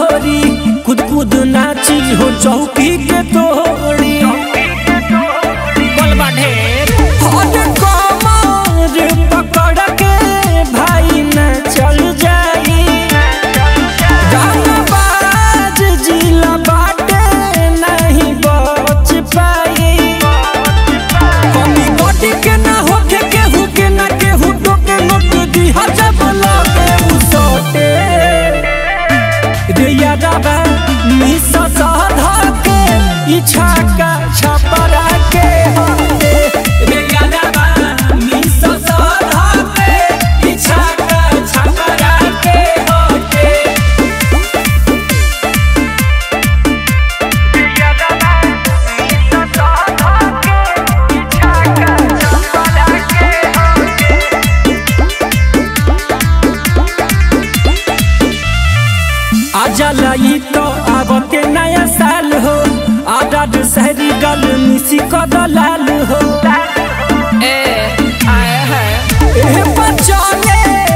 गोरी खुद खुद नाची हो चौकी के तोड़ी बलबा ढेर हर कमर पकड़ के भाई न चल जाई गानाबाज जिला बाटे नहीं बच पाई कमी बॉडी के ना होके केहू के ना केहू टोके नोट दी हजब लगे उसोटे रे यादवा मिसा साधा के इच्छा का छपरा के होते रे यादवा मिसा साधा के इच्छा का छपरा के होते रे यादवा मिसा साधा के इच्छा का छपरा के आजा लाई तो आवते नया साल हो आजाद शहरी गल मिसी को दलाल हो ए आए है ए बचाने